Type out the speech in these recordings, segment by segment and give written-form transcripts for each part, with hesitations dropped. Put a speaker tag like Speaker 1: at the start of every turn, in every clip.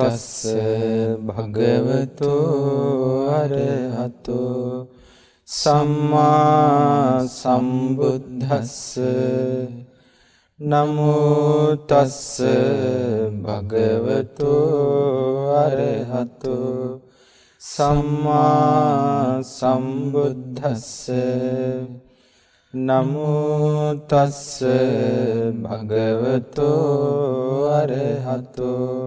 Speaker 1: තස්ස භගවතෝ අරහතෝ සම්මා සම්බුද්දස්ස නමෝ තස්ස භගවතෝ අරහතෝ සම්මා සම්බුද්දස්ස නමෝ තස්ස භගවතෝ අරහතෝ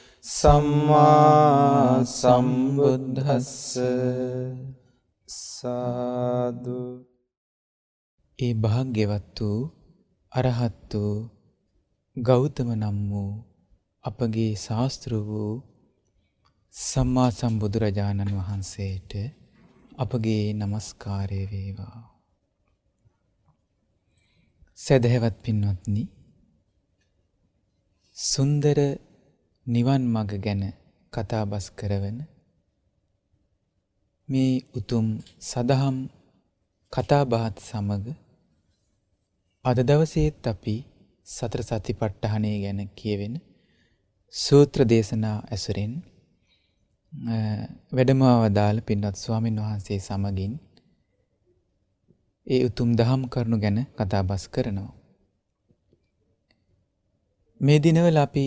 Speaker 1: සම්මා සම්බුද්දස්ස. සාදු.
Speaker 2: ඒ භාග්‍යවත් වූ අරහත් වූ ගෞතම නම් වූ අපගේ ශාස්ත්‍ර වූ සම්මා සම්බුදුරජාණන් වහන්සේට අපගේ নমස්කාරය වේවා. සදහවත් පින්වත්නි, සුන්දර නිවන් මඟ ගැන කතාබස් කරවන මේ උතුම් සදහම් කතාබහත් සමග අද දවසේත් අපි සතර සතිපට්ඨානය ගැන කියවෙන සූත්‍ර දේශනා ඇසුරෙන් වැඩම වදාළ පින්වත් ස්වාමින් වහන්සේ සමගින් ඒ උතුම් දහම් කරුණු ගැන කතාබස් කරනවා. මේ දිනවල අපි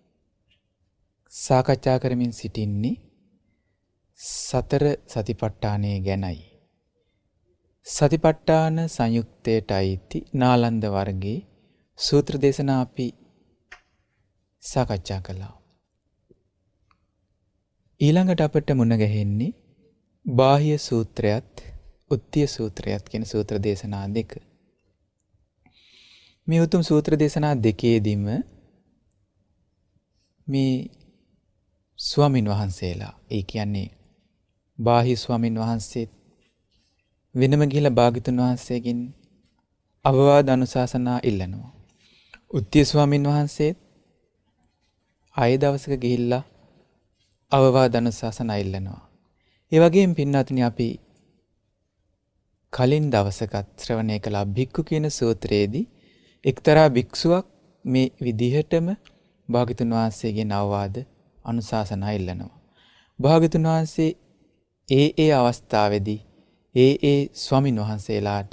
Speaker 2: සාකච්ඡා කරමින් සිටින්නේ සතර සතිපට්ඨානය ගැනයි. සතිපට්ඨාන සංයුක්තයට අයිති නාලන්ද වර්ගයේ සූත්‍ර දේශනා අපි සාකච්ඡා කළා. ඊළඟට අපට මුණ ගැහෙන්නේ බාහ්‍ය සූත්‍රයත් උත්තිය සූත්‍රයත් කියන සූත්‍ර දේශනා දෙක. මේ උතුම් සූත්‍ර දේශනා දෙකේදීම මේ ස්වාමින් වහන්සේලා, ඒ කියන්නේ බාහ්‍ය ස්වාමින් වහන්සේ වෙනම ගිහිලා භාග්‍යතුන් වහන්සේගෙන් අවවාද අනුශාසනා ඉල්ලනවා. උත්තිය ස්වාමින් වහන්සේත් ආය දවසක ගිහිල්ලා අවවාද අනුශාසනා ඉල්ලනවා. ඒ වගේම පින්වත්නි, අපි කලින් දවසකත් ශ්‍රවණය කළ භික්ඛු කියන සූත්‍රයේදී එක්තරා භික්ෂුවක් මේ විදිහටම භාග්‍යතුන් වහන්සේගෙන් අවවාද අනුශාසනා ඉල්ලනවා. භාග්‍යතුන් වහන්සේ ඒ අවස්ථාවේදී ඒ ස්වාමින් වහන්සේලාට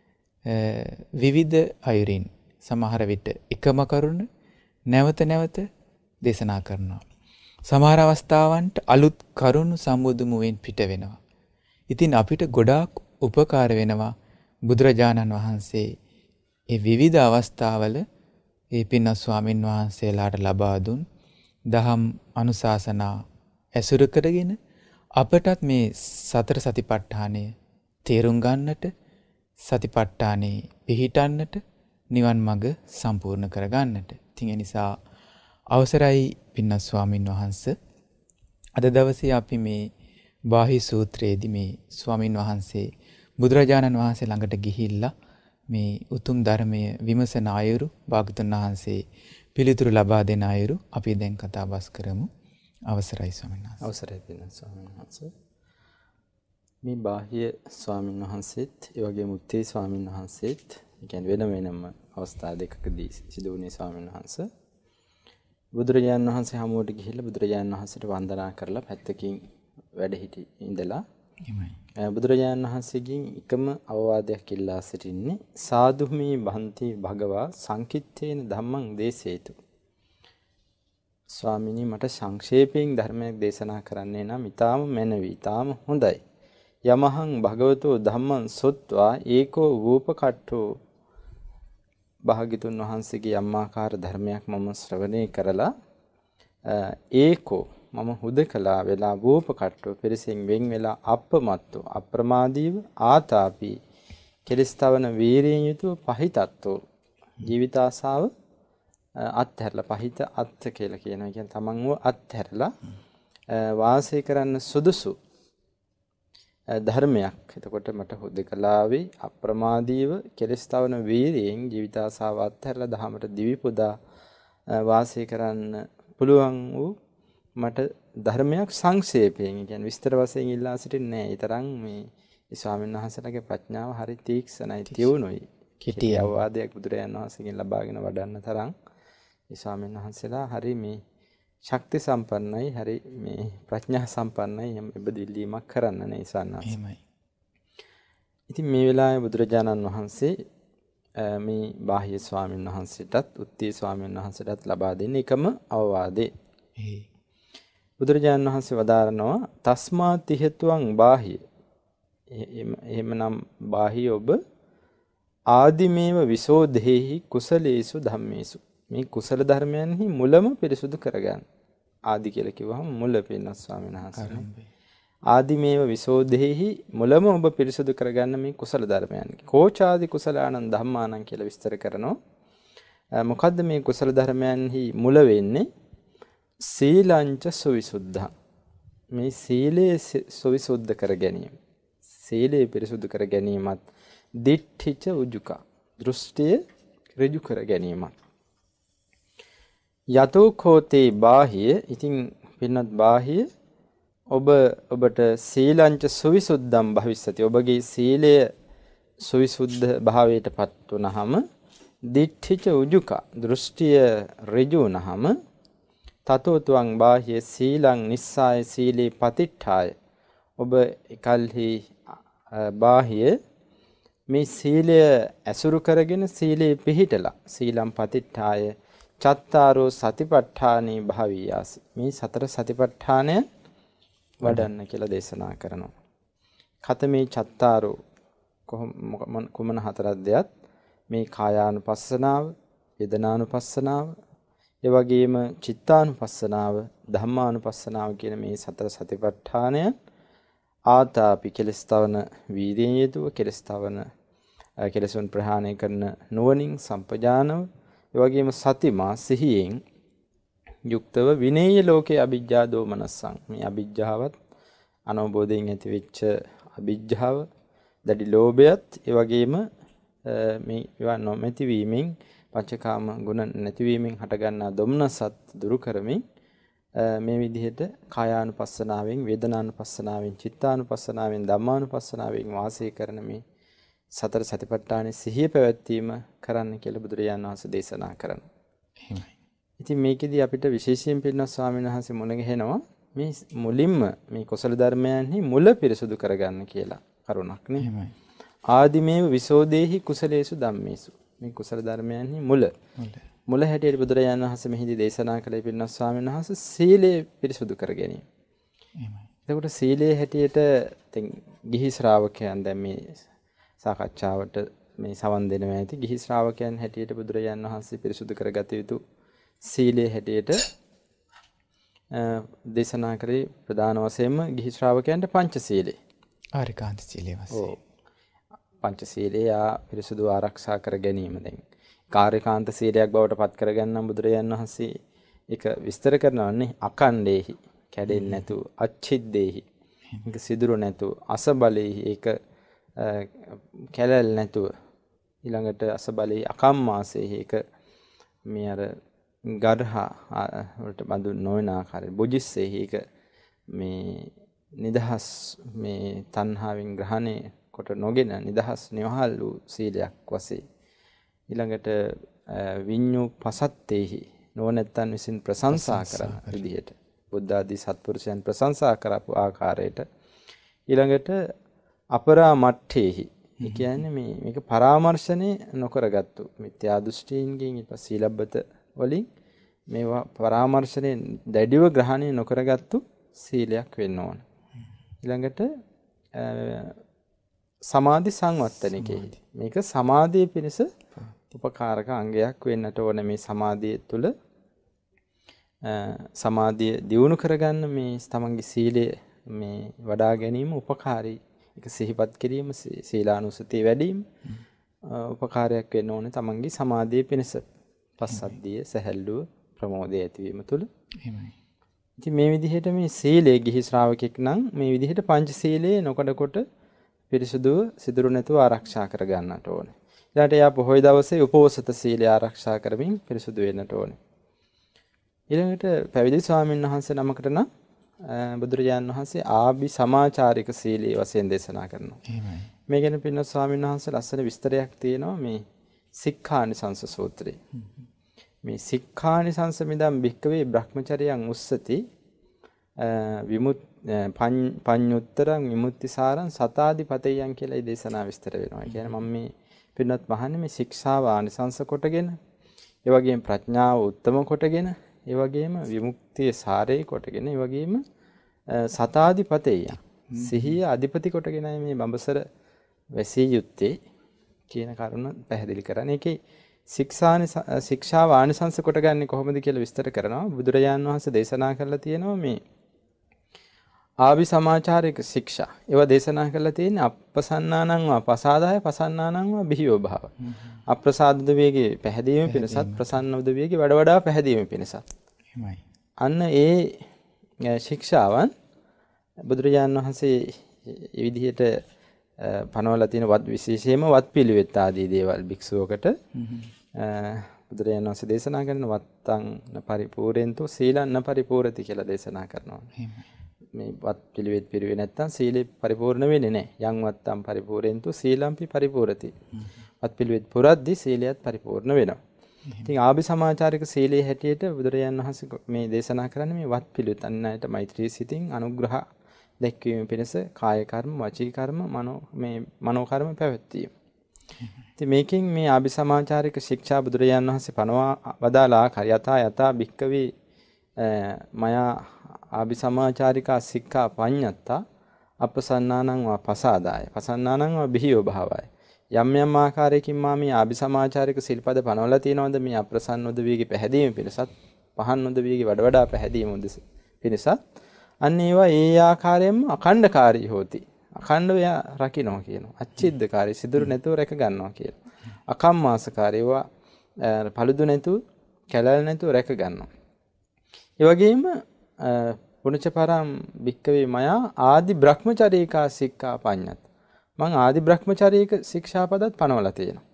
Speaker 2: විවිධ අයුරින් සමහර විට එකම කරුණ නැවත නැවත දේශනා කරනවා. සමහර අවස්ථාවන්ට අලුත් කරුණු සම්බුදුමුවෙන් පිට වෙනවා. ඉතින් අපිට ගොඩාක් උපකාර වෙනවා බුදුරජාණන් වහන්සේ ඒ විවිධ අවස්ථාවල ඒ පින්වත් ස්වාමින් වහන්සේලාට ලබා දුන් දහම් අනුශාසනා ඇසුරු කරගෙන අපටත් මේ සතර සතිපට්ඨානය තේරුම් ගන්නට, සතිපට්ඨානේ පිහිටන්නට, නිවන් මඟ සම්පූර්ණ කර ගන්නට. ඉතින් ඒ නිසා අවසරයි පින්වත් ස්වාමින් වහන්සේ, අද දවසේ අපි මේ බාහි සූත්‍රයේදී මේ ස්වාමින් වහන්සේ බුදුරජාණන් වහන්සේ ළඟට ගිහිල්ලා මේ උතුම් ධර්මය විමසන අයුරු, භාග්‍යවතුන් වහන්සේ පිළිතුරු ලබා දෙන අයුරු අපි දැන් කතා බස් කරමු. අවසරයි ස්වාමීන් වහන්සේ.
Speaker 1: අවසරයි පින්වත් ස්වාමීන් වහන්සේ. මේ බාහ්‍ය ස්වාමීන් වහන්සේත් ඒ වගේම උත්තේ ස්වාමීන් වහන්සේත් කියන්නේ වෙනම අවස්ථා දෙකකදී සිදු වුණේ ස්වාමීන් වහන්සේ. බුදුරජාණන් වහන්සේ හමුවට ගිහිල්ලා බුදුරජාණන් වහන්සේට වන්දනා කරලා පැත්තකින් වැඩ හිටි ඉඳලා බුදුරජාණන් වහන්සේගෙන් එකම අවවාදයක් ඉල්ලා සිටින්නේ සාදුමේ බන්ති භගවා සංකිට්ඨේන ධම්මං දේසේතු. ස්වාමීනි, මට සංක්ෂේපයෙන් ධර්මයක් දේශනා කරන්නේ නම් ඊටාම මැනවි, ඊටාම හොඳයි. යමහං භගවතෝ ධම්මං සොත්වා ඒකෝ වූපකට්ඨෝ. භාග්‍යතුන් වහන්සේගේ යම්මාකාර ධර්මයක් මම ශ්‍රවණය කරලා ඒකෝ මම හුදකලා වෙලා වූපකට්ඨෝ පිරිසෙන් වෙන් වෙලා අප්පමත්තෝ අප්‍රමාදීව ආතාපි කෙලස්තවන වීරියෙන් යුතුව පහිතත්වෝ ජීවිත ආසාව අත්හැරලා, පහිත අත්ථ කියලා කියනවා. කියන්නේ තමන්ව අත්හැරලා වාසය කරන්න සුදුසු ධර්මයක්. එතකොට මට හුදකලාවේ අප්‍රමාදීව කෙලස්තවන වීරියෙන් ජීවිත ආසාව අත්හැරලා දහමට දිවි පුදා වාසය කරන්න පුළුවන් වූ මට ධර්මයක් සංක්ෂේපයෙන්, කියන්නේ විස්තර වශයෙන් ඉල්ලා සිටින්නේ නැහැ. ඒ තරම් මේ ස්වාමීන් වහන්සේලාගේ ප්‍රඥාව හරි තීක්ෂණයි, තියුණුයි. කෙටි අවවාදයක් බුදුරජාණන් වහන්සේගෙන් ලබාගෙන වඩන්න තරම් මේ ස්වාමීන් වහන්සේලා හරි මේ ශක්ති සම්පන්නයි හරි මේ ප්‍රඥා සම්පන්නයි එහෙම ඉබදිල්ලීමක් කරන්න නේ සන්නාස.
Speaker 2: එහෙමයි.
Speaker 1: ඉතින් මේ වෙලාවේ බුදුරජාණන් වහන්සේ මේ බාහ්‍ය ස්වාමීන් වහන්සේටත් උත්තී ස්වාමීන් වහන්සේටත් ලබා දෙන එකම අවවාදේ. බුදුරජාණන් වහන්සේ වදාරනවා තස්මා තිහෙතුං බාහ්‍ය. එහෙමනම් බාහ්‍ය ඔබ ආදිමේව විසෝධේහි කුසලේසු ධම්මේසු. මේ කුසල ධර්මයන්හි මුලම පිරිසුදු කරගන්න. ආදි කියලා කිව්වහම මුල පින්නස් ස්වාමීන් වහන්සේ. ආදිමේව විසෝධේහි මුලම ඔබ පිරිසුදු කරගන්න මේ කුසල ධර්මයන්. කෝචාදි කුසලානං ධම්මානං කියලා විස්තර කරනවා. මොකද්ද මේ කුසල ධර්මයන්හි මුල වෙන්නේ? සීලංච සවිසුද්ධං. මේ සීලය සවිසුද්ධ කර ගැනීම. සීලය පිරිසුදු කර ගැනීමත් දිට්ඨිච උජුකා. දෘෂ්ටිය ඍජු කර ගැනීමත්. යතෝ කෝතේ බාහ්‍ය. ඉතින් පින්නත් බාහ්‍ය ඔබට සීලංච සවිසුද්ධං භවිස්සති. ඔබගේ සීලය සවිසුද්ධ භාවයටපත් වුනහම දිට්ඨිච උජුකා. දෘෂ්ටිය ඍජු වුනහම තතෝ තුං බාහ්‍ය සීලං නිස්සාය සීලේ පතිට්ඨාය. ඔබ එකල්හි බාහ්‍ය මේ සීලය ඇසුරු කරගෙන සීලේ පිහිටලා සීලම් පතිට්ඨාය චත්තාරෝ සතිපට්ඨානේ භාවියාසි. මේ සතර සතිපට්ඨානය වඩන්න කියලා දේශනා කරනවා. කතමේ චත්තාරෝ කුමන හතරක්දයත් මේ කායානුපස්සනාව, වේදනානුපස්සනාව, ඒ වගේම චිත්තානුපස්සනාව, ධම්මානුපස්සනාව කියන මේ සතර සතිපට්ඨානය ආතාපි කෙලස්තවන වීර්යයෙන් යුතුව කෙලස්තවන කෙලසුන් ප්‍රහාණය කරන නුවණින් සම්පජානව ඒ වගේම සතිමා සිහියෙන් යුක්තව විනේය ලෝකේ අවිජ්ජා දෝමනස්සං. මේ අවිජ්ජාවත් අනවබෝධයෙන් ඇතිවෙච්ච අවිජ්ජාව දැඩි ලෝභයත් ඒ වගේම මේ ඒවා නොමැති වීමෙන් පංචකාම ගුණ නැතිවීමෙන් හටගන්නා දොම්නසත් දුරු කරමින් මේ විදිහට කායානුපස්සනාවෙන්, වේදනානුපස්සනාවෙන්, චිත්තානුපස්සනාවෙන්, ධම්මානුපස්සනාවෙන් වාසය කරන මේ සතර සතිපට්ඨානයේ සිහිය පැවැත්වීම කරන්න කියලා බුදුරජාණන් වහන්සේ දේශනා කරනවා. එහෙමයි. ඉතින් මේකෙදි අපිට විශේෂයෙන් පිළිනොත් ස්වාමීන් වහන්සේ මුණ ගැහෙනවා මේ මුලින්ම මේ කුසල ධර්මයන්හි මුල පිරිසුදු කරගන්න කියලා කරුණක් නේ. එහෙමයි. ආදිමේව විසෝදේහි කුසලේසු ධම්මේසු. මේ කුසල ධර්මයන්හි මුල හැටියට බුදුරජාණන් වහන්සේ මෙහිදී දේශනා කළේ පිළිනොත් ස්වාමීන් වහන්සේ සීලය පිරිසුදු කර ගැනීම. එහෙමයි. එතකොට සීලයේ හැටියට දැන් ගිහි ශ්‍රාවකයන් දැන් මේ සාකච්ඡාවට මේ සවන් දෙනවා ඇති ගිහි ශ්‍රාවකයන් හැටියට බුදුරජාණන් වහන්සේ පිරිසුදු කරගත යුතු සීලයේ හැටියට දේශනා කරේ ප්‍රධාන වශයෙන්ම ගිහි ශ්‍රාවකයන්ට පංචශීලය.
Speaker 2: ආරිකාන්ත සීලය වශයෙන්.
Speaker 1: පංචශීලය පිරිසුදු ආරක්ෂා කර ගැනීම දැන් කාර්යකාන්ත සීලයක් බවට පත් කරගන්න බුදුරජාණන් වහන්සේ ඒක විස්තර කරනවානේ අකණ්ඩේහි කැඩෙන්නේ නැතු අච්චිද්දේහි ඒක සිදුරු නැතු අසබලේහි ඒක කැලල් නැතුව ඊළඟට අසබලේ අකම්මාසේහි ඒක මේ අර ගර්හ වලට බඳු නොවන ආකාරයෙන් බුජිස්සේහි ඒක මේ නිදහස් මේ තණ්හාවෙන් ග්‍රහණය කොට නොගෙන නිදහස් නිවහල් වූ සීලයක් වශයෙන් ඊළඟට විඤ්ඤු පසත්තේහි නොනැත්තන් විසින් ප්‍රශංසා කරන විදිහට බුද්ධ ආදී සත්පුරුෂයන් ප්‍රශංසා කරපු ආකාරයට ඊළඟට අපරාමට්ඨේහි ඒ කියන්නේ මේක පරාමර්ශණය නොකරගත්තු මිත්‍යා දෘෂ්ටීන්ගෙන් ඊපස් සීලබ්බත වලින් මේවා පරාමර්ශණය දැඩිව ග්‍රහණය නොකරගත්තු සීලයක් වෙන්න ඕන. ඊළඟට සමාධි සංවත්තනිකේ මේක සමාධිය පිණිස උපකාරක අංගයක් වෙන්නට ඕන. මේ සමාධිය තුළ සමාධිය දියුණු කරගන්න මේ තමන්ගේ සීලය මේ වඩා ගැනීම උපකාරී. ඒක සිහිපත් කිරීම සීලානුසතිය වැඩිම උපකාරයක් වෙන්න ඕනේ තමන්ගේ සමාධිය පිණිස. පස්සද්ධිය සැහැල්ලුව ප්‍රමෝදය ඇතිවීම තුළ. එහෙමයි. ඉතින් මේ විදිහට මේ සීලයේ ගිහි ශ්‍රාවකෙක් නම් මේ විදිහට පංච සීලයේ නොකඩකොට පිරිසුදුව සිදුරු නැතුව ආරක්ෂා කර ගන්නට ඕනේ. ඊළඟට යා පොහොය දවසේ උපෝසත සීලය ආරක්ෂා කරමින් පිරිසුදු වෙන්නට ඕනේ. ඊළඟට පැවිදි ස්වාමීන් වහන්සේ නමකට නම් බුදුරජාණන් වහන්සේ ආභි සමාචාරික සීලයේ වශයෙන් දේශනා කරනවා. එහෙමයි. මේ ගැන පින්වත් ස්වාමීන් වහන්සේ ලස්සන විස්තරයක් තියෙනවා මේ සික්ඛානිසංස සූත්‍රයේ. මේ සික්ඛානිසංස මිදම් භික්කවේ බ්‍රහ්මචර්යයන් උස්සති පඤ්ඤුත්තරං විමුක්තිසාරං සතාදිපතයන් කියලා මේ දේශනාව විස්තර වෙනවා. කියන්නේ මම මේ පින්වත් මහන්නේ මේ ශික්ෂාව ආනිසංස කොටගෙන, ඒ වගේම ප්‍රඥාව උත්තම කොටගෙන, ඒ වගේම විමුක්තිය සාරේ කොටගෙන, ඒ වගේම සතාදිපතයන් සිහිය අධිපති කොටගෙනයි මේ බඹසර වැසී යුත්තේ කියන කරුණ පැහැදිලි කරන්නේ. ඒකේ ශික්ෂාව ආනිසංස කොටගන්නේ කොහොමද කියලා විස්තර කරනවා. බුදුරජාණන් වහන්සේ දේශනා කරලා තියෙනවා මේ ආවි සමාචාරික ශික්ෂා. ඒවා දේශනා කරලා තියෙන්නේ අප්පසන්නානං වා පසාදාය පසන්නානං වා බිහියෝ භාව. අප්‍රසාද උදවියගේ පැහැදීම පිණිසත් ප්‍රසන්න උදවියගේ වඩා වඩා පැහැදීම පිණිසත්. එහෙමයි. අන්න ඒ ශික්ෂාවන් බුදුරජාණන් වහන්සේ මේ විදිහට පනවලා තියෙන විශේෂයෙන්ම වත් පිළිවෙත් ආදී දේවල් භික්ෂුවකට බුදුරජාණන් වහන්සේ දේශනා කරන වත්තං පරිපූර්ණෙන්තෝ සීලං පරිපූර්ණති කියලා දේශනා කරනවා. මේ වත් පිළිවෙත් පිළිවෙ නැත්තම් සීලෙ පරිපූර්ණ වෙන්නේ නැහැ. යං වත්තං පරිපූර්ණෙන්තෝ සීලම්පි පරිපූර්ණති. වත් පිළිවෙත් පුරද්දී සීලයත් පරිපූර්ණ වෙනවා. ඉතින් ආභි සමාචාරික සීලයේ හැටියට බුදුරජාණන් වහන්සේ මේ දේශනා කරන්නේ මේ වත් පිළිවෙත් අන්නයට මෛත්‍රී සිතින් අනුග්‍රහ දැක්වීම පිණිස කාය කර්ම, වචී කර්ම, මනෝ කර්ම පැවැත්වීම. ඉතින් මේකෙන් මේ ආභි සමාචාරික ශික්ෂා බුදුරජාණන් වහන්සේ පනවා වදාලා යතා භික්කවේ මයා ආභි සමාචාරිකා සික්ඛා පඤ්ඤත්තා අපසන්නානං වා පසාදාය පසන්නානං වා බිහියෝ භාවය. යම් යම් ආකාරයකින් මා මේ ආභි සමාචාරික සිල්පද පනවලා තියෙනවද මේ අප්‍රසන්න උදවියගේ පැහැදීම පිණිසත් පහන් උදවියගේ වඩා වඩා පැහැදීම පිණිසත් අන්න ඒවා ඒ ආකාරයෙන්ම අඛණ්ඩකාරී හොති. අඛණ්ඩව රකින්නවා කියනවා. අච්චිද්දකාරී සිදුරු නැතුව රැක ගන්නවා කියලා. අකම්මාසකාරී ඒවා පළුදු නැතුව කැලල් නැතුව රැක ගන්නවා. ඒ වගේම පුණච පරම් භික්කවේ මයා ආදි බ්‍රහ්මචරීකා සික්ඛා පඤ්ඤත්. මං ආදි බ්‍රහ්මචරීක ශික්ෂාපදත් පනවලා තියෙනවා.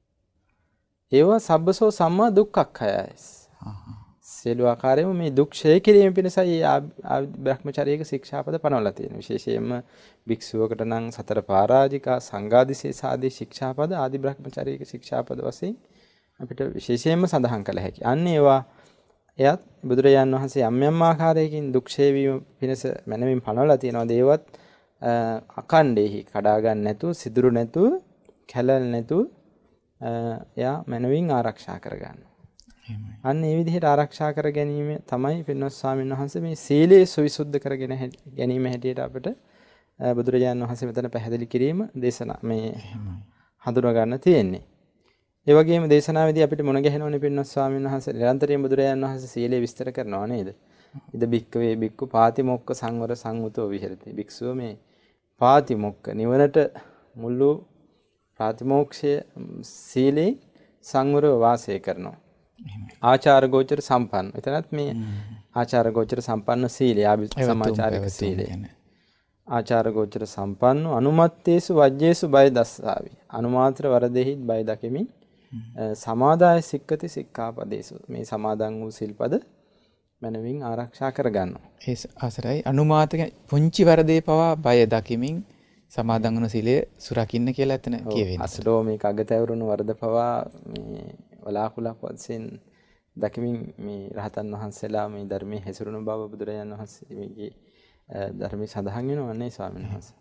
Speaker 1: ඒවා සබ්බසෝ සම්මා දුක්ඛක්ඛයයි. සියලු ආකාරයෙන්ම මේ දුක් ක්ෂය කිරීම පිණිසයි ආදි බ්‍රහ්මචරීක ශික්ෂාපද පනවලා තියෙනවා. විශේෂයෙන්ම භික්ෂුවකට නම් සතර පරාජිකා සංඝාදිසේ සාදී ශික්ෂාපද ආදි බ්‍රහ්මචරීක ශික්ෂාපද වශයෙන් අපිට විශේෂයෙන්ම සඳහන් කළ හැකියි. අන්න ඒවා එයත් බුදුරජාණන් වහන්සේ යම් යම් ආකාරයකින් දුක් ක්ෂය වීම පිණිස මනමින් පනවලා තියෙනවා. ඒවත් අකණ්ඩෙහි කඩා ගන්න නැතුව, සිදුරු නැතුව, කැලල් නැතුව එයා මනමින් ආරක්ෂා කරගන්නවා. අන්න ඒ විදිහට ආරක්ෂා කර ගැනීම තමයි පින්වත් ස්වාමීන් වහන්සේ මේ සීලය සවිසුද්ධ කරගෙන ගැනීම හැටියට අපිට බුදුරජාණන් වහන්සේ මෙතන පැහැදිලි කිරීම දේශනා මේ හඳුනා ගන්න තියෙන්නේ. ඒ වගේම දේශනාවේදී අපිට මුණ ගැහෙනවනේ පින්වත් ස්වාමීන් වහන්සේ නිරන්තරයෙන් බුදුරජාණන් වහන්සේ සීලය විස්තර කරනවා නේද? ඉද භික්කවේ භික්ඛු පාතිමොක්ඛ සංවර සංවතෝ විහෙරති. භික්ෂුව මේ පාතිමොක්ඛ නිවනට මුළු ප්‍රාතිමෝක්ෂය සීලේ සංවරව වාසය කරනවා. ආචාර ගෝචර සම්පන්න. එතනත් මේ ආචාර ගෝචර සම්පන්න සීලය ආභි සමාචාරික සීලය. ආචාර ගෝචර සම්පන්න අනුමත්තේසු වජ්ජේසු බය දස්සාවි. අනුමාත්‍ර වරදෙහි බය දකිමින් සමාදාය සික්කති සික්ඛාපදේසු. මේ සමාදන් වූ සිල්පද මනමින් ආරක්ෂා කරගන්නවා.
Speaker 2: ඒ අසරයි අනුමාත පුංචි වරදේ පවා බය දකිමින් සමාදන් වන සීලය සුරකින්න කියලා එතන කියවෙන්නේ.
Speaker 1: අසලෝ මේක අගතවරුණු වරද පවා මේ වලාකුලක් වශයෙන් දකිමින් මේ රහතන් වහන්සේලා මේ ධර්මයේ හැසිරුණු බව බුදුරජාණන් වහන්සේගේ ධර්මයේ සඳහන් වෙනවා නේ ස්වාමීන් වහන්සේ.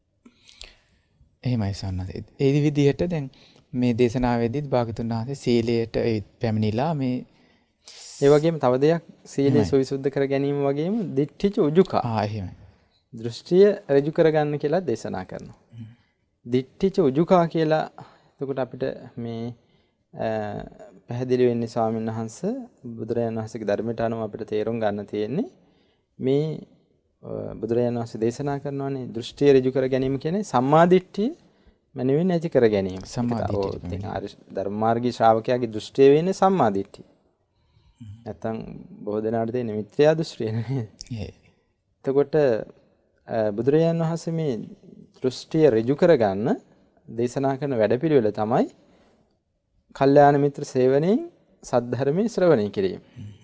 Speaker 2: එහෙමයි සන්නස. ඒ විදිහට දැන් මේ දේශනාවේදීත් භාගතුන් වහන්සේ සීලයට පැමිණිලා මේ
Speaker 1: ඒ වගේම තව දෙයක් සීලය සවිසුද්ධ කර ගැනීම වගේම දිට්ඨිච උජුකා.
Speaker 2: එහෙමයි.
Speaker 1: දෘෂ්ටිය රජු කරගන්න කියලා දේශනා කරනවා. දිට්ඨිච උජුකා කියලා එතකොට අපිට මේ පැහැදිලි වෙන්නේ ස්වාමීන් වහන්සේ බුදුරජාණන් වහන්සේගේ ධර්මයට අනුව අපිට තේරුම් ගන්න තියෙන්නේ මේ බුදුරජාණන් වහන්සේ දේශනා කරනවානේ දෘෂ්ටිය ඍජු කර ගැනීම කියන්නේ සම්මා දිට්ඨිය මනවින් ඇති කර ගැනීම.
Speaker 2: සම්මා දිට්ඨිය.
Speaker 1: ධර්ම මාර්ගී ශ්‍රාවකයාගේ දෘෂ්ටිය වෙන්නේ සම්මා දිට්ඨිය. නැත්තම් බොහෝ දෙනාට තියෙන මිත්‍යා දෘෂ්ටිය නේද? එතකොට බුදුරජාණන් වහන්සේ මේ දෘෂ්ටිය ඍජු කරගන්න දේශනා කරන වැඩපිළිවෙල තමයි කල්යාණ මිත්‍ර සේවනයෙන් සද්ධර්මයේ ශ්‍රවණය කිරීම.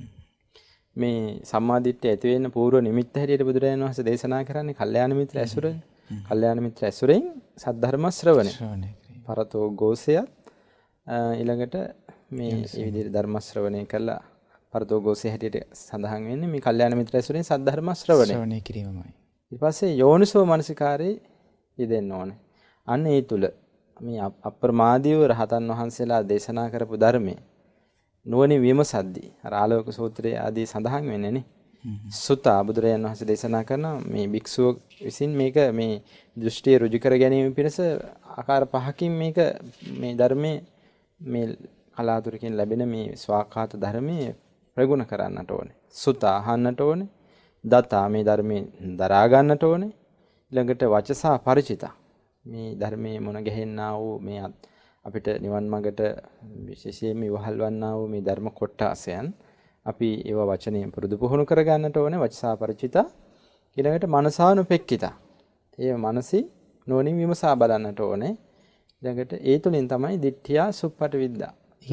Speaker 1: මේ සම්මාදිට්ඨිය ඇති වෙන්න පූර්ව නිමිත්ත හැටියට බුදුරජාණන් වහන්සේ දේශනා කරන්නේ කල්යාණ මිත්‍ර ඇසුරෙන්. කල්යාණ මිත්‍ර ඇසුරෙන් සද්ධර්ම ශ්‍රවණය. පරතෝ ഘോഷයත් ඊළඟට මේ මේ විදිහට ධර්ම ශ්‍රවණය කළා පරතෝගෝසේ හැටියට සඳහන් වෙන්නේ මේ කල්යාණ මිත්‍ර ඇසුරෙන් සද්ධර්ම
Speaker 2: ශ්‍රවණය කිරීමමයි.
Speaker 1: ඊට පස්සේ යෝනිසෝ මනසිකාරේ යෙදෙන්න ඕනේ. අන්න ඒ තුල මේ අප්‍රමාදීව රහතන් වහන්සේලා දේශනා කරපු ධර්මයේ නුවණින් විමසද්දී අර ආලෝක සූත්‍රයේ ආදී සඳහන් වෙන්නේ නේ. සුතා බුදුරජාණන් වහන්සේ දේශනා කරන මේ භික්ෂුව විසින් මේක මේ දෘෂ්ටිය ඍජු කර ගැනීම පිණිස ආකාර පහකින් මේක මේ ධර්මයේ මේ කලාතුරකින් ලැබෙන මේ ස්වාක්ඛාත ධර්මයේ ප්‍රගුණ කරන්නට ඕනේ. සුතා අහන්නට ඕනේ. දතා මේ ධර්මයේ දරා ගන්නට ඕනේ. ඊළඟට වචසා ಪರಿචිතා මේ ධර්මයේ මොන ගැහෙන්නා වූ මේ අපිට නිවන් මාර්ගට විශේෂයෙන්ම ඉවහල් වන්නා වූ මේ ධර්ම කොටසයන් අපි ඒව වචනයෙන් පුරුදු පුහුණු කර ගන්නට ඕනේ. වචසා ಪರಿචිතා ඊළඟට මනසානුපෙක්කිතා ඒ මනසි නොනින් විමසා බලන්නට ඕනේ. ඊළඟට ඒ තුලින් තමයි දිට්ඨියා සුප්පට විද්දා.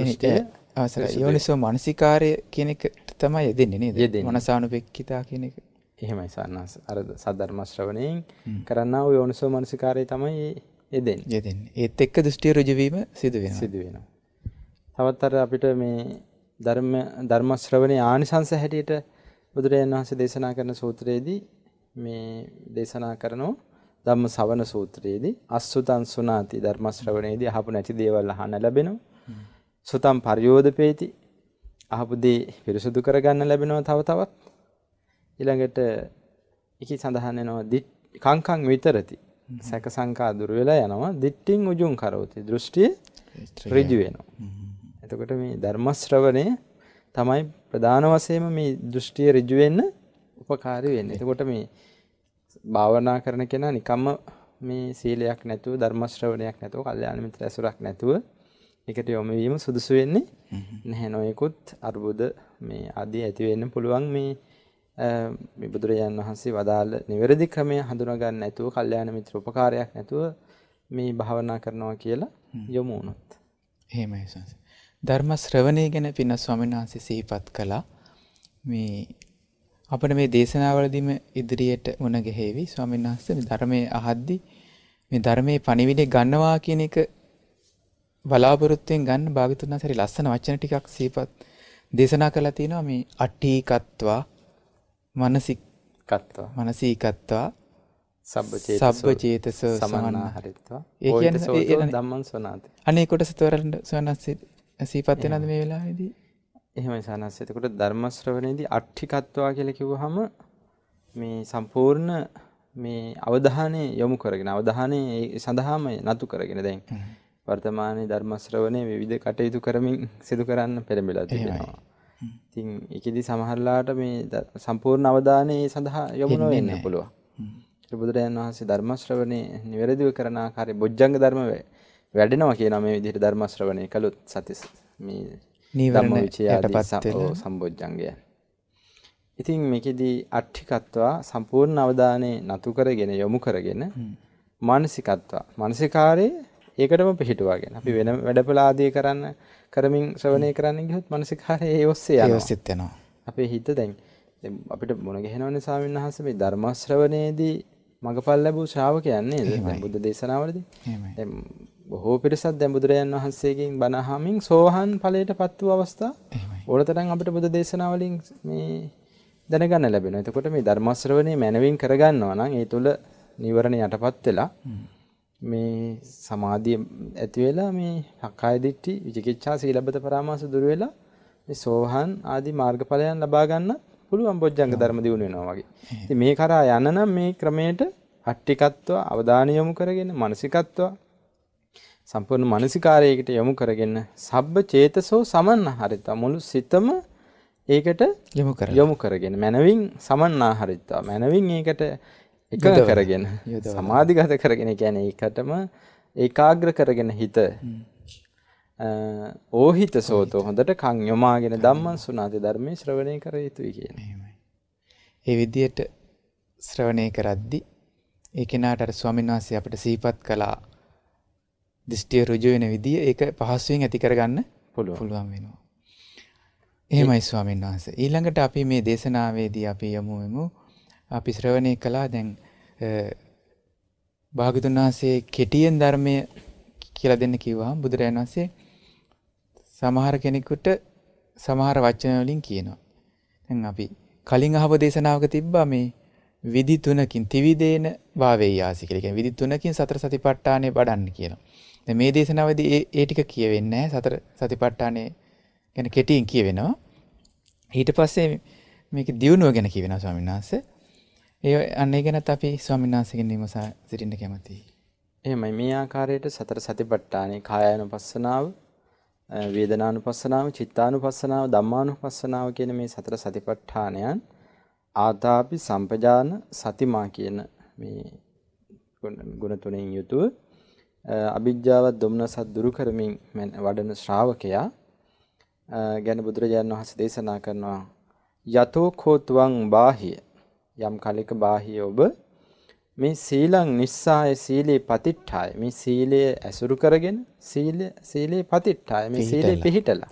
Speaker 2: අවසරයි යෝනිසෝ මනසිකාරය කියන එක තමයි යෙදෙන්නේ නේද? මනසානුපෙක්කිතා කියන එක.
Speaker 1: එහෙමයි සාන්නස්. අර සද්ධර්ම ශ්‍රවණයෙන් කරන්නා වූ යෝනිසෝ මනසිකාරය තමයි යෙදෙන්නේ.
Speaker 2: ඒත් එක්ක දෘෂ්ටි ඍජු වීම සිදු වෙනවා.
Speaker 1: තවත් අර අපිට මේ ධර්ම ශ්‍රවණේ ආනිසංස හැටියට බුදුරජාණන් වහන්සේ දේශනා කරන සූත්‍රයේදී මේ දේශනා කරනෝ ධම්ම ශ්‍රවණ සූත්‍රයේදී අසුතං සුනාති ධර්ම ශ්‍රවණේදී අහපු නැති දේවල් අහන්න ලැබෙනවා. සුතං පරියෝදපේති අහපු දේ පිරිසුදු කරගන්න ලැබෙනවා තව තවත්. ඊළඟට ඒකී සඳහන් වෙනවා කංකං විතරති. සැක සංකා දුර වෙලා යනවා. දිට්ඨින් උජුං කරෝති. දෘෂ්ටිය ඍජු වෙනවා. එතකොට මේ ධර්ම ශ්‍රවණය තමයි ප්‍රධාන වශයෙන්ම මේ දෘෂ්ටිය ඍජු වෙන්න උපකාරී වෙන්නේ. එතකොට මේ භාවනා කරන කෙනා නිකම්ම මේ සීලයක් නැතුව ධර්ම ශ්‍රවණයක් නැතුව කල්යාණ මිත්‍ර ඇසුරක් නැතුව ඒකට යොමු වීම සුදුසු වෙන්නේ නැහැ. නොයෙකුත් අර්බුද මේ ආදී ඇති වෙන්න පුළුවන් මේ බුදුරජාණන් වහන්සේ වදාළ නිවැරදි ක්‍රමය හඳුනා ගන්න නැතුව කල්යාණ මිත්‍ර උපකාරයක් නැතුව මේ භාවනා කරනවා කියලා යොමු වුණොත්.
Speaker 2: එහෙමයි සන්ස. ධර්ම ශ්‍රවණය ගැන පින්න ස්වාමීන් වහන්සේ සිහිපත් කළා. මේ අපිට මේ දේශනාවලදීම ඉදිරියට මුණ ගැහෙවි ස්වාමීන් වහන්සේ මේ ධර්මයේ අහද්දී මේ ධර්මයේ පණිවිඩය ගන්නවා කියන එක බලාපොරොත්තුෙන් ගන්න භාගතුන් වහන්සේ ලස්සන වචන ටිකක් සිහිපත් දේශනා කළා තියෙනවා මේ අට්ඨීකත්වා මනසිකත්වා සබ්බචේතස සමන්නාහරිත්වා
Speaker 1: ඒ කියන්නේ ධම්මං සෝනාති.
Speaker 2: අනේ කොටස තවරන්න සවනස්සේ සිහිපත් වෙනවද මේ වෙලාවේදී?
Speaker 1: එහෙමයි සානස්. එතකොට ධර්ම ශ්‍රවණේදී අට්ඨිකත්වා කියලා කිව්වහම මේ සම්පූර්ණ මේ අවධානය යොමු කරගෙන අවධානය සඳහාම නතු කරගෙන දැන් වර්තමානයේ ධර්ම ශ්‍රවණේ විවිධ කටයුතු කරමින් සිදු කරන්න පෙළඹෙලා තිබෙනවා. ඉතින් ඒකෙදි සමහරලාට මේ සම්පූර්ණ අවධානය සඳහා යොමු නොවෙන්න පුළුවන්. ඒ බුදුරජාණන් වහන්සේ ධර්ම ශ්‍රවණේ නිවැරදිව කරන ආකාරයේ බොජ්ජංග ධර්ම වැඩෙනවා කියනවා මේ විදිහට ධර්ම ශ්‍රවණය කළොත් සතිස් මේ ධම්මවිචයාදී සම්බොජ්ජංගය. ඉතින් මේකෙදි අට්ඨිකත්වා සම්පූර්ණ අවධානය නතු කරගෙන යොමු කරගෙන මානසිකත්වා මානසිකාරේ ඒකටම පිහිටුවාගෙන අපි වෙන වැඩපළ ආදී කරමින් ශ්‍රවණය කරන්න ගියොත් මානසිකාරේ ඒ ඔස්සේ යනවා. අපේ හිත දැන් අපිට මොන ගහනවනේ ස්වාමීන් වහන්සේ මේ ධර්ම ශ්‍රවණයේදී මගපල් ලැබූ ශ්‍රාවකයන් නේද? දැන් බුද්ධ දේශනාවලදී දැන් බොහෝ පිරිසක් දැන් බුදුරජාණන් වහන්සේගෙන් බණ අහමින් සෝවාන් ඵලයටපත් වූ අවස්ථා ඕනතරම් අපිට බුද්ධ දේශනාවලින් මේ දැනගන්න ලැබෙනවා. එතකොට මේ ධර්ම ශ්‍රවණේ මනවින් කරගන්නවා නම් ඒ තුල නිවරණ යටපත් වෙලා මේ සමාධිය ඇති වෙලා මේ සක්කාය දිට්ඨි විචිකිච්ඡා සීලබ්බත පරාමාස දුර වෙලා මේ සෝහන් ආදී මාර්ගඵලයන් ලබා ගන්න පුළුවන් බොජ්ජංග ධර්ම දිනු වෙනවා වගේ. ඉතින් මේ කරා යන්න නම් මේ ක්‍රමයට අට්ඨිකත්ව අවධානය යොමු කරගෙන මානසිකත්ව සම්පූර්ණ මානසිකාරයකට යොමු කරගෙන සබ්බ චේතසෝ සමන්නාහරිතා මුළු සිතම ඒකට යොමු කරගෙන මනවින් සමන්නාහරිතා මනවින් ඒකට එකඟ කරගෙන සමාධිගත කරගෙන කියන්නේ ඒකටම ඒකාග්‍ර කරගෙන හිත ඕහිත සෝතෝ හොඳට කන් යොමාගෙන ධම්මං සුනාති ධර්මයේ ශ්‍රවණය කර යුතුයි කියන්නේ.
Speaker 2: ඒ විදිහට ශ්‍රවණය කරද්දී ඒ කෙනාට අර ස්වාමීන් වහන්සේ අපිට සිහිපත් කළා දෘෂ්ටිය ඍජු වෙන විදිය ඒක පහසුවෙන් ඇති කරගන්න පුළුවන් වෙනවා. එහෙමයි ස්වාමීන් වහන්සේ. ඊළඟට අපි මේ දේශනාවේදී අපි යමු අපි ශ්‍රවණය කළා දැන් භාගතුන් වහන්සේ කෙටියෙන් ධර්මය කියලා දෙන්න කිව්වහම බුදුරජාණන් වහන්සේ සමහර කෙනෙකුට සමහර වචන වලින් කියනවා. දැන් අපි කලින් අහපු දේශනාවක තිබ්බා මේ විදි තුනකින් ත්‍රිවිධේන භාවේයාසි කියලා. කියන්නේ විදි තුනකින් සතර සතිපට්ඨානය වඩන්න කියලා. දැන් මේ දේශනාවේදී ඒ ටික කියවෙන්නේ නැහැ. සතර සතිපට්ඨානය ගැන කෙටියෙන් කියවෙනවා. ඊට පස්සේ මේක දියුණුව ගැන කියවෙනවා ස්වාමීන් වහන්සේ. ඒ අන්න ඒ ගැනත් අපි ස්වාමීන් වහන්සේගෙන් විමසා සිටින්න කැමතියි.
Speaker 1: එහෙමයි මේ ආකාරයට සතර සතිපට්ඨානේ කායානුපස්සනාව, වේදනානුපස්සනාව, චිත්තානුපස්සනාව, ධම්මානුපස්සනාව කියන මේ සතර සතිපට්ඨානයන් ආතාපි සම්පජාන සතිමා කියන මේ ගුණ තුනෙන් යුතුව අභිජ්ජාවත් දුම්නසත් දුරු කරමින් වඩන ශ්‍රාවකයා ගැන බුදුරජාණන් වහන්සේ දේශනා කරනවා යතෝ කෝත්වං බාහිය යම් කලික බාහිය ඔබ මේ සීලං නිස්සාය සීලේ පතිට්ඨාය මේ සීලය ඇසුරු කරගෙන සීලේ පතිට්ඨාය මේ සීලේ පිහිටලා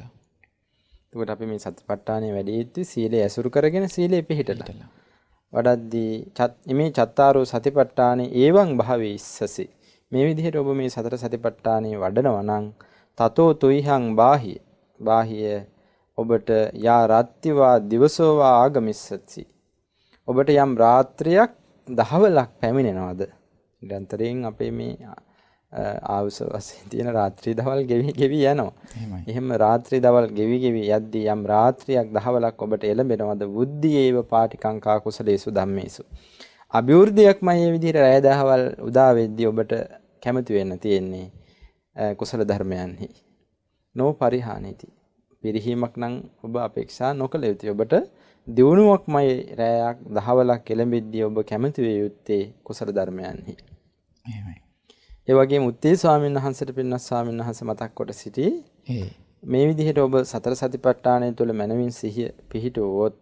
Speaker 1: එතකොට අපි මේ සතිපට්ඨානයේ වැඩි යුත්තේ සීලය ඇසුරු කරගෙන සීලේ පිහිටලා වඩද්දී මේ චත්තාරෝ සතිපට්ඨානේ ඒවං භාවේ ඉස්සසි මේ විදිහට ඔබ මේ සතර සතිපට්ඨානේ වඩනවා නම් තතෝ තුයිහං බාහිය ඔබට යා රත්තිවා දිවසෝවා ආගමිස්සති ඔබට යම් රාත්‍රියක් දහවලක් පැමිණෙනවද නිරන්තරයෙන් අපේ මේ ආවුස වශයෙන් තියෙන රාත්‍රී දවල් ගෙවි යනවා. එහෙම රාත්‍රී දවල් ගෙවි යද්දී යම් රාත්‍රියක් දහවලක් ඔබට එළඹෙනවද බුද්ධියේව පාටිකංකා කුසලේසු ධම්මේසු. අභිවෘද්ධියක්ම මේ විදිහට රැය දහවල් උදා වෙද්දී ඔබට කැමති වෙන්න තියෙන්නේ කුසල ධර්මයන්හි. නෝ පරිහානිති. පිරිහීමක් නම් ඔබ අපේක්ෂා නොකළ යුතුයි. ඔබට දියුණුවක්මයි රැයක් දහවලක් එළඹෙද්දී ඔබ කැමති වේ යුත්තේ කුසල ධර්මයන්හි.
Speaker 2: එහෙමයි.
Speaker 1: ඒ වගේම උත්තේ ස්වාමීන් වහන්සේට පින්නස් ස්වාමීන් වහන්සේ මතක් කොට සිටි මේ විදිහට ඔබ සතර සතිපට්ඨානය තුළ මනමින් සිහිය පිහිටුවොත්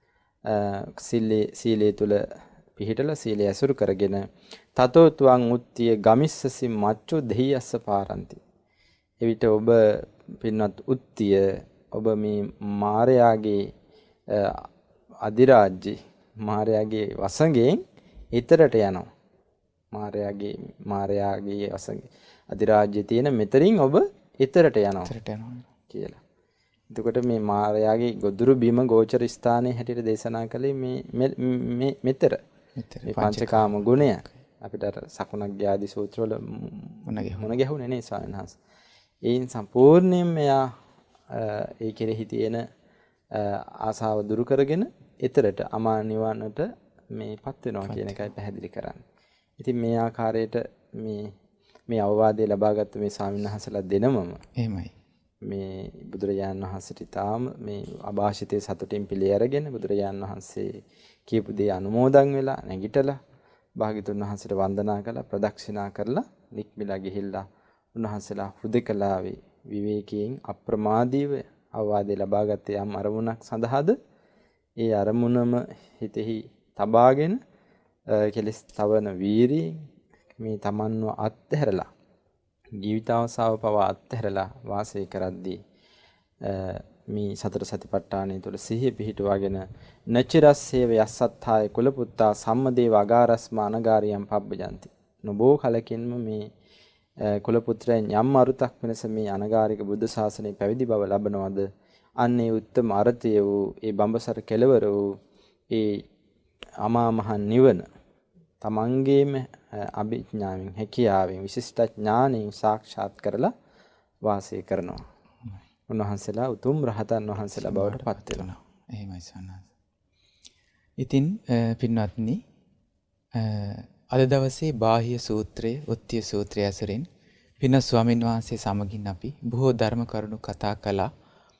Speaker 1: සීලයේ තුළ පිහිටලා සීලය ඇසුරු කරගෙන තතෝ තුවං උත්තිය ගමිස්සසි මච්චෝ දෙහියස්ස පාරන්ති. එවිට ඔබ පින්නත් උත්තිය ඔබ මේ මාරයාගේ අධිරාජ්‍ය මාරයාගේ වසඟෙන් ඊතරට යනවා. මාරයාගේ වසඟ අධිරාජ්‍යයේ තියෙන මෙතරින් ඔබ ඊතරට යනවා කියලා. එතකොට මේ මාරයාගේ ගොදුරු බිම ගෝචර ස්ථානයේ හැටියට දේශනා කළේ මේ මෙතර. මේ පංචකාම ගුණය අපිට අර සකුණක් ආදී සූත්‍රවල මොන ගැහුනේ නේ ස්වාමීන් වහන්සේ. ඒන් සම්පූර්ණයෙන් මෙයා ඒ කෙරෙහි තියෙන ආසාව දුරු කරගෙන ඊතරට අමා නිවනට මේපත් වෙනවා කියන එකයි පැහැදිලි කරන්නේ. ඉතින් මේ ආකාරයට මේ අවවාදය ලබාගත්ත මේ ස්වාමීන් වහන්සේලා දෙනමම
Speaker 2: එහෙමයි.
Speaker 1: මේ බුදුරජාණන් වහන්සේට තාම මේ අභාෂිතේ සතුටින් පිළි අරගෙන බුදුරජාණන් වහන්සේ කියපු දේ අනුමෝදන් වෙලා නැගිටලා භාග්‍යතුන් වහන්සේට වන්දනා කළා ප්‍රදක්ෂිනා කරලා නික්මිලා ගිහිල්ලා උන්වහන්සේලා හුදකලාවේ විවේකයෙන් අප්‍රමාදීව අවවාදේ ලබාගත්තේ යම් අරමුණක් සඳහාද ඒ අරමුණම හිතෙහි තබාගෙන කෙලස් තවන වීරියෙන් මේ තමන්ව අත්හැරලා ජීවිතාවසාව පවා අත්හැරලා වාසය කරද්දී මේ සතර සතිපට්ඨානය තුළ සිහිය පිහිටුවාගෙන නචිරස්සේව යස්සත්ථාය කුලපුත්තා සම්මදේව අගාරස්මා අනගාරියම් පබ්බජන්ති. නොබෝ කලකින්ම මේ කුලපුත්‍රයන් යම් අරුතක් වෙනස මේ අනගාരിക බුද්ධ ශාසනය පැවිදි බව ලබනවද අන්නේ උත්තම අර්ථය වූ ඒ බඹසර කෙලවර වූ ඒ අමා මහ නිවන තමන්ගේම අභිඥාවෙන් හැකියාවෙන් විශිෂ්ට ඥාණයෙන් සාක්ෂාත් කරලා වාසය කරනවා. උන්වහන්සේලා උතුම් රහතන් වහන්සේලා බවට පත් වෙනවා.
Speaker 2: එහෙමයි සන්නස. ඉතින් පින්වත්නි අද දවසේ බාහ්‍ය සූත්‍රයේ උත්තිය සූත්‍රය ඇසුරින් පින්වත් ස්වාමින් වහන්සේ සමගින් අපි බොහෝ ධර්ම කරුණු කතා කළා.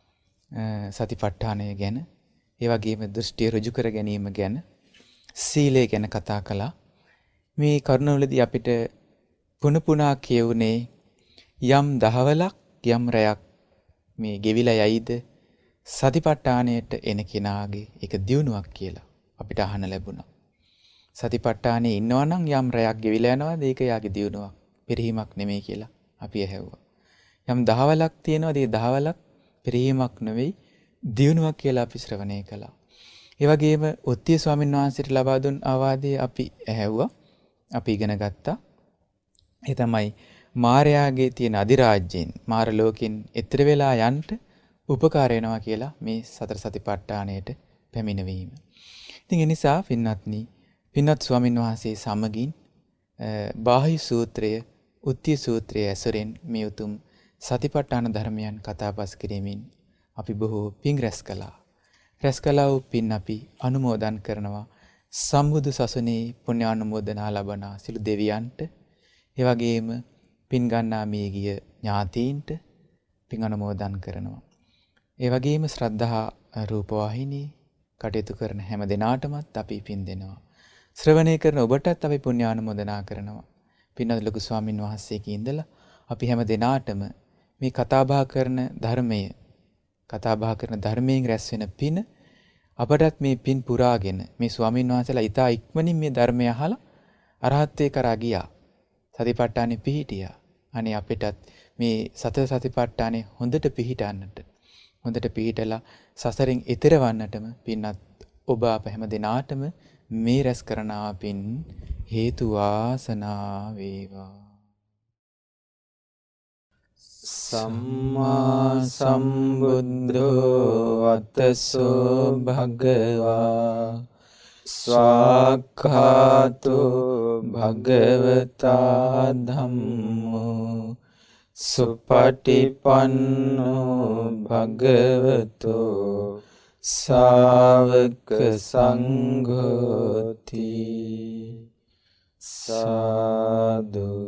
Speaker 2: සතිපට්ඨානය ගැන, ඒ වගේම දෘෂ්ටිය ඍජු කර ගැනීම ගැන, සීලය ගැන කතා කළා. මේ කරුණවලදී අපිට පුනපුනා කියුනේ යම් දහවලක් යම් රැයක් මේ ගෙවිලා යයිද සතිපට්ඨානයට එන කෙනාගේ ඒක දියුණුවක් කියලා අපිට අහන්න ලැබුණා. සතිපට්ඨානේ ඉන්නවා නම් යම් රැයක් ගෙවිලා යනවාද ඒක යාගේ දියුණුවක්, පිරිහීමක් නෙමෙයි කියලා අපි ඇහැව්වා. යම් දහවලක් තියෙනවාද ඒ දහවලක් පිරිහීමක් නෙවෙයි දියුණුවක් කියලා අපි ශ්‍රවණය කළා. ඒ වගේම උත්තිය ස්වාමීන් වහන්සේට ලබා දුන් ආවාදයේ අපි ඇහැව්වා. අපි ඉගෙන ගත්තා. ඒ තමයි මායාගේ තියෙන අධිරාජ්‍යයෙන් මාර ලෝකෙන් එතර වෙලා යන්න උපකාර වෙනවා කියලා මේ සතර සතිපට්ඨානයට පැමිණවීම. ඉතින් ඒ නිසා පින්වත් ස්වාමීන් වහන්සේ සමගින් බාහ්‍ය සූත්‍රය, උත්ති සූත්‍රය ඇසුරෙන් මේ උතුම් සතිපට්ඨාන ධර්මයන් කතාබස් කිරීමෙන් අපි බොහෝ පින් රැස් කළා. රැස් කළා වූ පින් අපි අනුමෝදන් කරනවා සම්බුදු සසුනේ පුණ්‍ය අනුමෝදනා ලබන සිළු දෙවියන්ට, ඒ වගේම පින් ගන්නා මේ ගිය ඥාතීන්ට පින් අනුමෝදන් කරනවා. ඒ වගේම ශ්‍රද්ධා රූපවාහිනී කටයුතු කරන හැම දෙනාටමත් අපි පින් දෙනවා. ශ්‍රවණය කරන ඔබටත් අපි පුණ්‍ය අනුමෝදනා කරනවා. පින්වත් ලොකු ස්වාමින් වහන්සේගේ ඉඳලා අපි හැම දෙනාටම මේ කතාබහ කරන ධර්මයෙන් රැස් වෙන පින අපටත් මේ පින් පුරාගෙන මේ ස්වාමින් වහන්සේලා ඊට ඉක්මනින් මේ ධර්මය අහලා අරහත්ත්වේ කරා ගියා. සතිපට්ඨානෙ පිහිටියා. අනේ අපිටත් මේ සතර සතිපට්ඨානෙ හොඳට පිහිටන්නට, හොඳට පිහිටලා සසරින් එතෙර වන්නටම පින්වත් ඔබ අප හැම දිනාටම මේ රැස් කරනා පින් හේතු වාසනා වේවා.
Speaker 1: සම්මා සම්බුද්ධෝ වතසෝ භගවා ස්වාක්ඛාතෝ භගවතා ධම්මෝ සුපටිපන්නෝ භගවතෝ ශාවක සංඝෝති සාදු